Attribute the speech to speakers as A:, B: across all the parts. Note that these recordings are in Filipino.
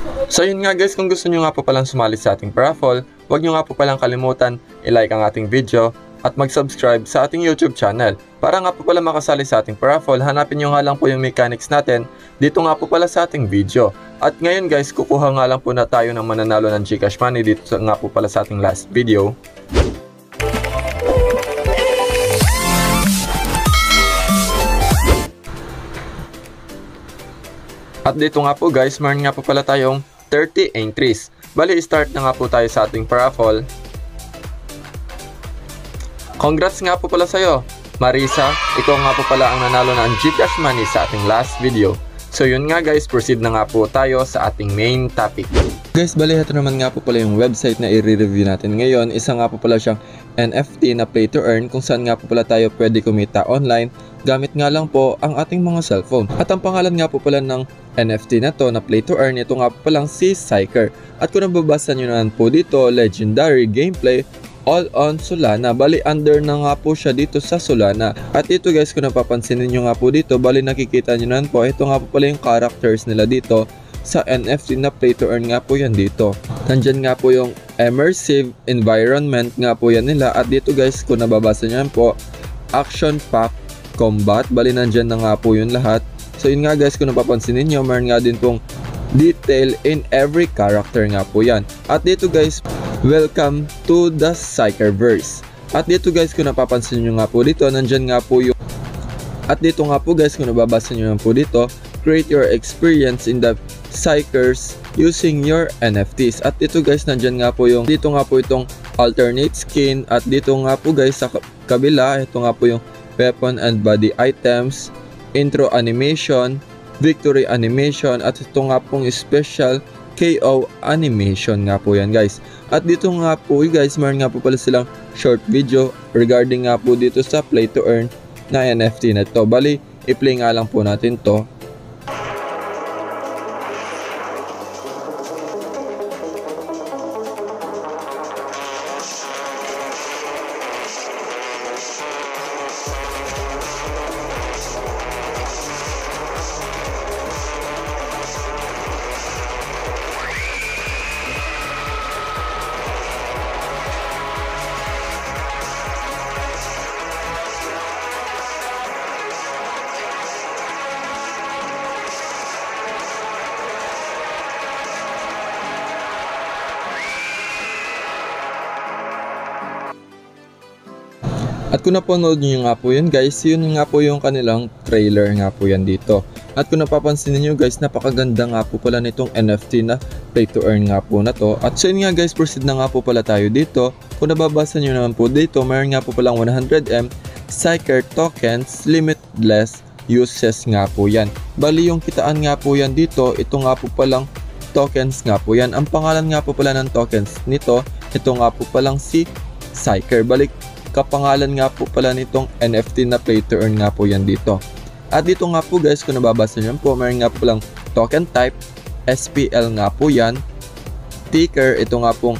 A: So yun nga guys, kung gusto nyo nga po palang sumali sa ating paraffle, huwag nyo nga po palang kalimutan i-like ang ating video at mag-subscribe sa ating YouTube channel. Para nga po pala makasali sa ating paraffle, hanapin nyo nga lang po yung mechanics natin dito nga po pala sa ating video. At ngayon guys, kukuha nga lang po na tayo ng mananalo ng GCash money dito nga po pala sa ating last video. At dito nga po guys, meron nga po pala tayong 30 entries. Bali, start na nga po tayo sa ating paraffle. Congrats nga po pala sa'yo, Marisa. Ikaw nga po pala ang nanalo ng GCash money sa ating last video. So yun nga guys, proceed na nga po tayo sa ating main topic. Guys, bali ito naman nga po pala yung website na i-review natin ngayon. Isa nga po pala siyang NFT na play to earn, kung saan nga po pala tayo pwede kumita online gamit nga lang po ang ating mga cellphone. At ang pangalan nga po pala ng NFT na to na play to earn, ito nga po palang si Psyker. At kung nababasa nyo naman po dito, legendary gameplay all on Solana. Bali under na nga po siya dito sa Solana. At ito guys, kung napapansin niyo nga po dito, bali nakikita nyo naman po, ito nga po pala yung characters nila dito sa NFT na play to earn nga po yan dito. Nandyan nga po yung immersive environment nga po yan nila. At dito guys, kung nababasa nyo po, action pack combat, bali nandyan na nga po yun lahat. So yun nga guys, kung napapansin niyo, meron nga din pong detail in every character nga po yan. At dito guys, welcome to the Psykerverse. At dito guys, kung napapansin nyo nga po dito, nandyan nga po yung... At dito nga po guys, kung nababasa nyo nga po dito, create your experience in the Psykers using your NFTs. At dito guys, nandyan nga po yung... Dito nga po itong alternate skin. At dito nga po guys, sa kabila, ito nga po yung weapon and body items, intro animation, victory animation, at ito nga pong special KO animation nga po yan guys. At dito nga po guys, meron nga po pala silang short video regarding nga po dito sa play to earn na NFT na to. Bali, i-play nga lang po natin to. At kung napanood nyo nga po yun guys, yun nga po yung kanilang trailer nga po yan dito. At kung napapansin niyo guys, napakaganda nga po pala nitong NFT na play to earn nga po na to. At so yun nga guys, proceed na nga po pala tayo dito. Kung nababasa nyo naman po dito, mayroon nga po palang 100M Psyker tokens, limitless uses nga po yan. Bali yung kitaan nga po yan dito, ito nga po palang tokens nga po yan. Ang pangalan nga po pala ng tokens nito, ito nga po palang si Psyker. Balik kapangalan nga po pala nitong NFT na play to earn nga po yan dito. At dito nga po guys, kung nababasa nyo po, mayroon nga po lang token type, SPL nga po yan, ticker, ito nga pong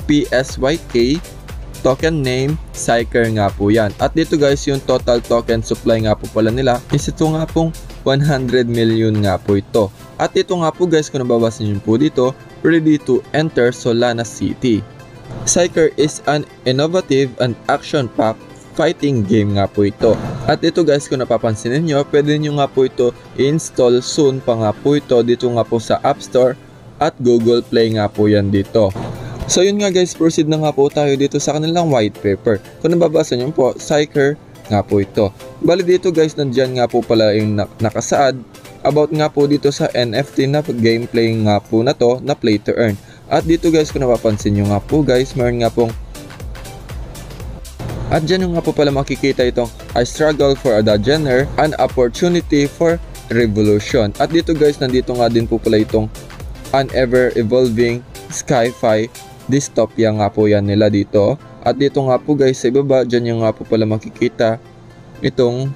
A: PSYK, token name, Psyker nga po yan. At dito guys, yung total token supply nga po pala nila is ito nga pong 100 million nga po ito. At ito nga po guys, kung nababasa nyo po dito, ready to enter Solana City. Psyker is an innovative and action-packed fighting game nga po ito. At ito guys, kung napapansin niyo, pwede nyo nga po ito i-install soon pa nga po ito dito nga po sa App Store at Google Play nga po yan dito. So yun nga guys, proceed na nga po tayo dito sa kanilang white paper. Kung nababasa nyo po, Psyker nga po ito. Bali dito guys, nandyan nga po pala yung nakasaad about nga po dito sa NFT na gameplay nga po na to na play to earn. At dito guys, kung napapansin nyo nga po guys, meron nga pong at dyan nga po pala makikita itong I struggle for a genre, an opportunity for revolution. At dito guys, nandito nga din po pala itong an ever evolving sci-fi dystopia nga po yan nila dito. At dito nga po guys, sa ibaba, dyan yung nga po pala makikita itong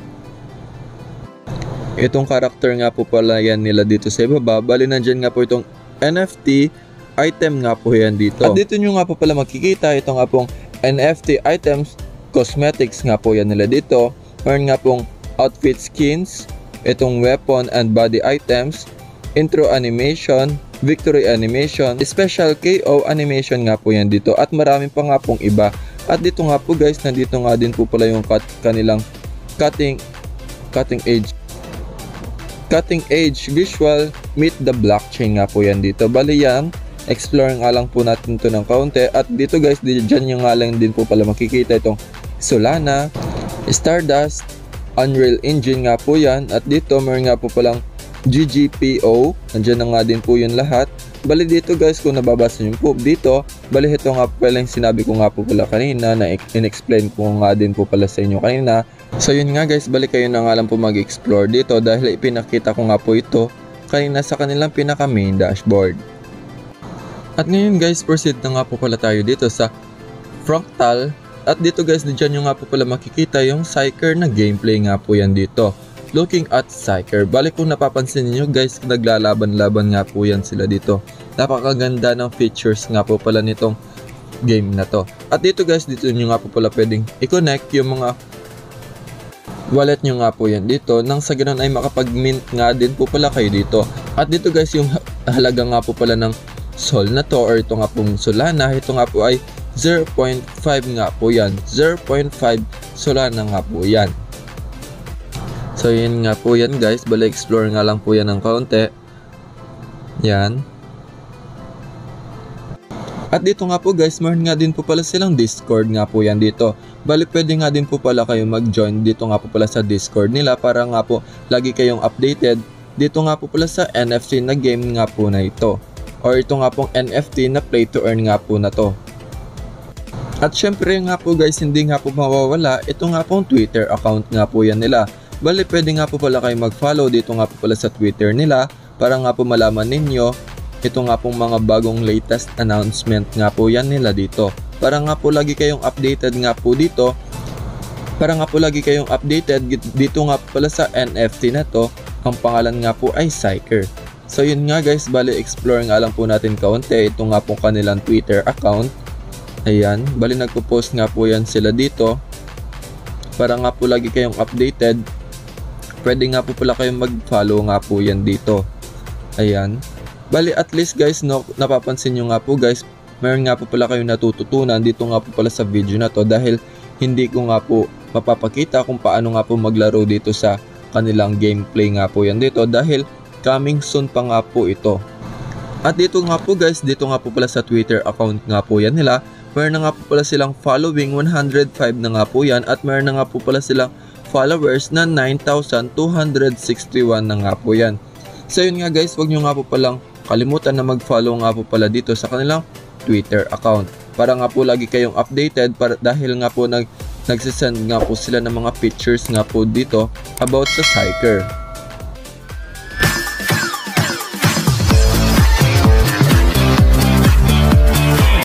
A: karakter nga po pala yan nila dito sa ibaba. Bali nandyan nga po itong NFT item nga po yan dito. At dito nyo nga po pala makikita ito nga pong NFT items, cosmetics nga po yan nila dito. Meron nga pong outfit skins, itong weapon and body items, intro animation, victory animation, special KO animation nga po yan dito at marami pa nga pong iba. At dito nga po guys, nandito nga din po pala yung kanilang cutting edge visual meet the blockchain nga po yan dito. Bali yan, explore nga lang po natin to ng kaunti. At dito guys, dyan yung nga lang din po pala makikita itong Solana, Stardust, Unreal Engine nga po yan. At dito meron nga po palang GGPO, nandyan na nga din po yun lahat. Bali dito guys, kung nababasa nyo po dito, bali ito nga po pala yung sinabi ko nga po pala kanina, na in-explain ko nga din po pala sa inyo kanina. So yun nga guys, bali kayo na nga lang po mag-explore dito dahil ipinakita ko nga po ito kanina sa kanilang pinaka main dashboard. At ngayon guys, proceed na nga po pala tayo dito sa Fractal. At dito guys, dyan nyo nga po pala makikita yung Psyker na gameplay nga po yan dito. Looking at Psyker. Bali kung napapansin niyo guys, naglalaban-laban nga po yan sila dito. Napakaganda ng features nga po pala nitong game na to. At dito guys, dito nyo nga po pala pwedeng i-connect yung mga wallet nyo nga po yan dito. Nang sa ganun ay makapag-mint nga din po pala kayo dito. At dito guys, yung halaga nga po pala ng Sol na to or ito nga pong Solana, ito nga po ay 0.5 nga po yan. 0.5 Solana nga po yan. So yun nga po yan guys, bali explore nga lang po yan ng kaunti. Yan. At dito nga po guys, meron nga din po pala silang Discord nga po yan dito. Bali pwede nga din po pala kayo mag-join dito nga po pala sa Discord nila para nga po lagi kayong updated dito nga po pala sa NFT na game nga po na ito. Or ito nga pong NFT na play to earn nga po na to. At syempre nga po guys, hindi nga po mawawala ito nga pong Twitter account nga po yan nila. Bali pwede nga po pala kayo mag-follow dito nga po pala sa Twitter nila para nga po malaman ninyo ito nga pong mga bagong latest announcement nga po yan nila dito. Para nga po lagi kayong updated nga po dito. Para nga po lagi kayong updated dito nga po pala sa NFT na to. Ang pangalan nga po ay Psyker. So yun nga guys, bali explore nga lang po natin kaunti ito nga po kanilang Twitter account. Ayan, bali nagpo-post nga po yan sila dito. Para nga po lagi kayong updated. Pwede nga po pala kayong mag-follow nga po yan dito. Ayan. Bali at least guys, no, napapansin nyo nga po guys, meron nga po pala kayong natututunan dito nga po pala sa video na to dahil hindi ko nga po mapapakita kung paano nga po maglaro dito sa kanilang gameplay nga po yan dito dahil coming soon pa nga po ito. At dito nga po guys, dito nga po pala sa Twitter account nga po yan nila, meron na nga po pala silang following 105 na nga po yan at meron na nga po pala silang followers na 9,261 na nga po yan. So yun nga guys, wag nyo nga po palang kalimutan na mag-follow nga po pala dito sa kanilang Twitter account. Para nga po lagi kayong updated dahil nga po nagsisend nga po sila ng mga pictures nga po dito about sa Psyker.